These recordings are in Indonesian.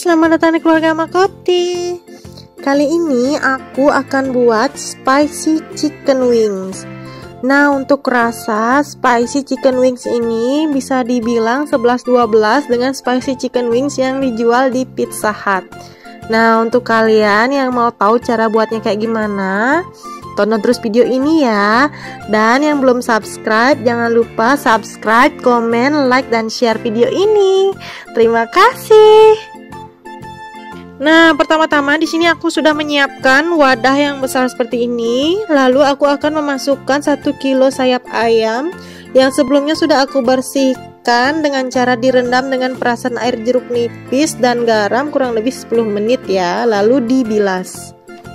selamat datang di keluarga Makopti. Kali ini aku akan buat spicy chicken wings. Nah, untuk rasa spicy chicken wings ini bisa dibilang 11-12 dengan spicy chicken wings yang dijual di Pizza Hut. Nah, untuk kalian yang mau tahu cara buatnya kayak gimana, tonton terus video ini ya. Dan yang belum subscribe, jangan lupa subscribe, komen, like, dan share video ini. Terima kasih. Nah, pertama-tama di sini aku sudah menyiapkan wadah yang besar seperti ini. Lalu aku akan memasukkan 1 kilo sayap ayam yang sebelumnya sudah aku bersihkan dengan cara direndam dengan perasan air jeruk nipis dan garam kurang lebih 10 menit ya. Lalu dibilas.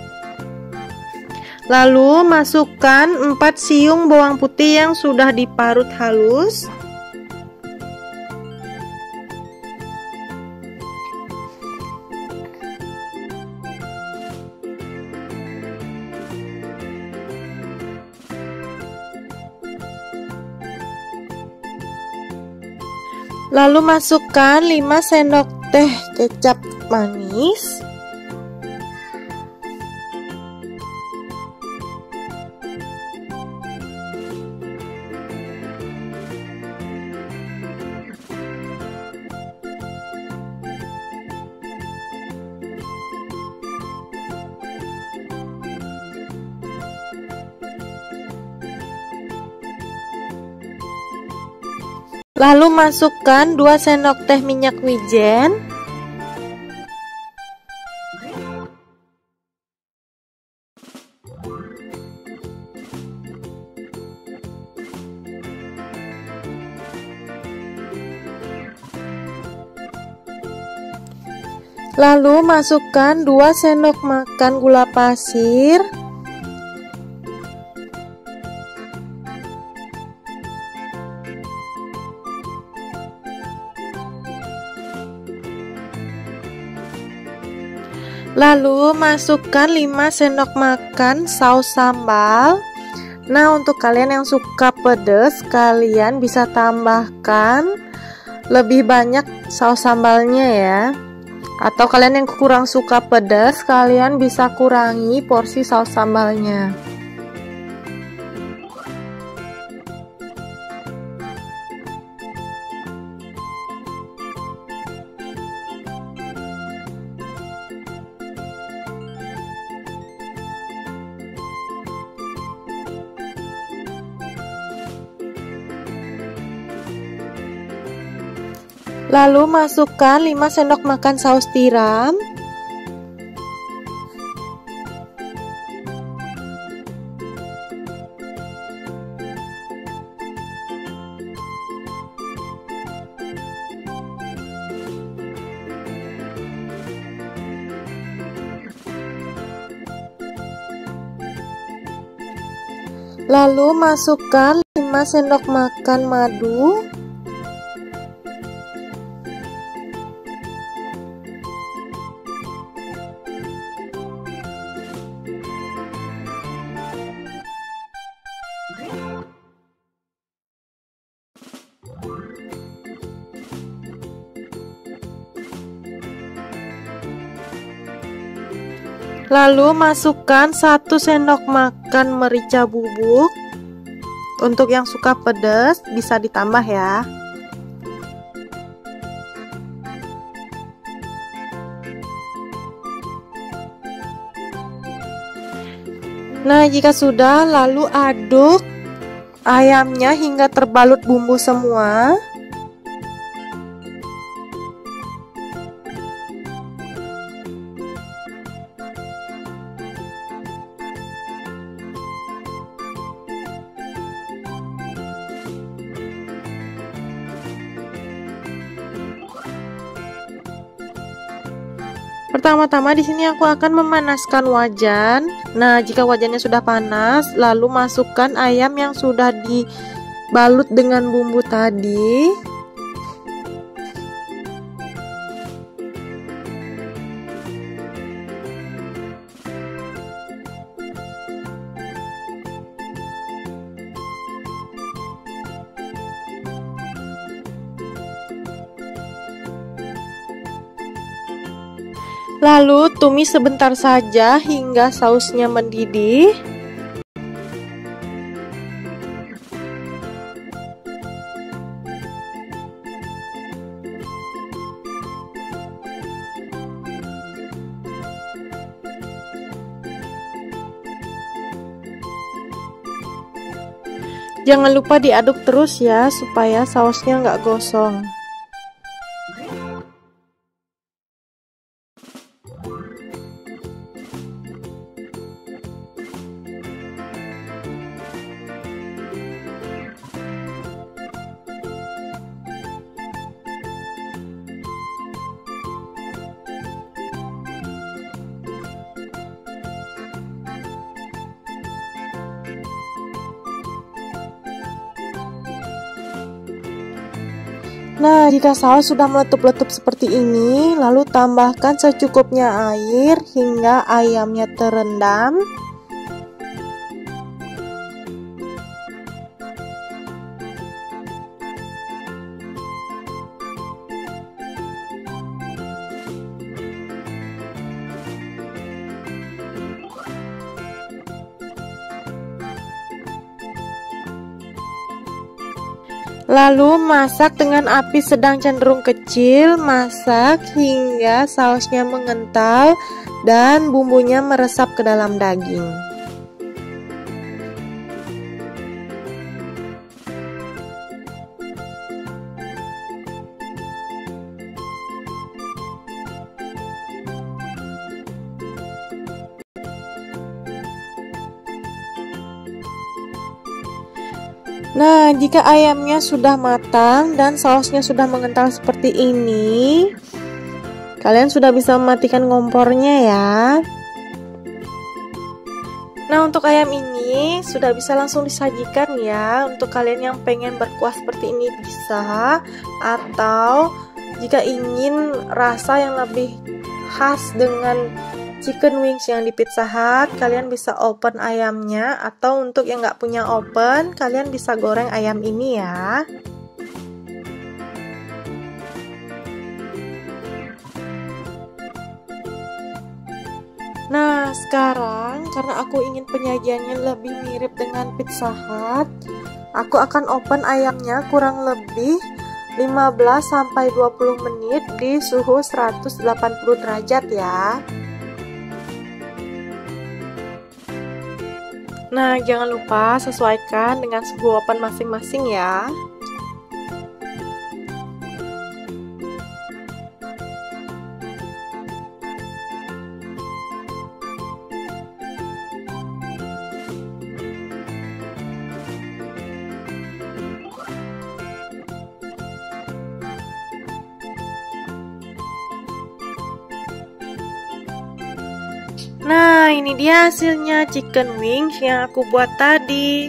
Lalu masukkan 4 siung bawang putih yang sudah diparut halus. Lalu masukkan 5 sendok teh kecap manis. Lalu masukkan 2 sendok teh minyak wijen. Lalu masukkan 2 sendok makan gula pasir. Lalu masukkan 5 sendok makan saus sambal. Nah, untuk kalian yang suka pedas, kalian bisa tambahkan lebih banyak saus sambalnya ya. Atau kalian yang kurang suka pedas, kalian bisa kurangi porsi saus sambalnya. Lalu masukkan 5 sendok makan saus tiram. Lalu masukkan 5 sendok makan madu. Lalu masukkan 1 sendok makan merica bubuk. Untuk yang suka pedas bisa ditambah ya. Nah, jika sudah, lalu aduk ayamnya hingga terbalut bumbu semua. Pertama-tama di sini aku akan memanaskan wajan. Nah, jika wajannya sudah panas, lalu masukkan ayam yang sudah dibalut dengan bumbu tadi. Lalu tumis sebentar saja hingga sausnya mendidih. Jangan lupa diaduk terus ya, supaya sausnya nggak gosong. Nah, jika saus sudah meletup-letup seperti ini, lalu tambahkan secukupnya air hingga ayamnya terendam. Lalu masak dengan api sedang cenderung kecil, masak hingga sausnya mengental dan bumbunya meresap ke dalam daging. Nah, jika ayamnya sudah matang dan sausnya sudah mengental seperti ini, kalian sudah bisa mematikan kompornya ya. Nah, untuk ayam ini sudah bisa langsung disajikan ya. Untuk kalian yang pengen berkuah seperti ini bisa, atau jika ingin rasa yang lebih khas dengan chicken wings yang di Pizza Hut, kalian bisa open ayamnya, atau untuk yang nggak punya open, kalian bisa goreng ayam ini ya. Nah, sekarang karena aku ingin penyajiannya lebih mirip dengan Pizza Hut, aku akan open ayamnya kurang lebih 15-20 menit di suhu 180 derajat ya. Nah, jangan lupa sesuaikan dengan suhu oven masing-masing ya. Nah, ini dia hasilnya chicken wings yang aku buat tadi.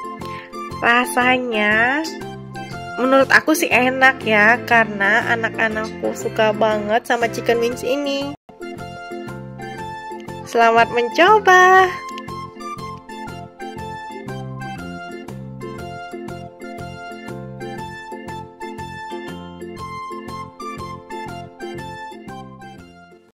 Rasanya menurut aku sih enak ya, karena anak-anakku suka banget sama chicken wings ini. Selamat mencoba.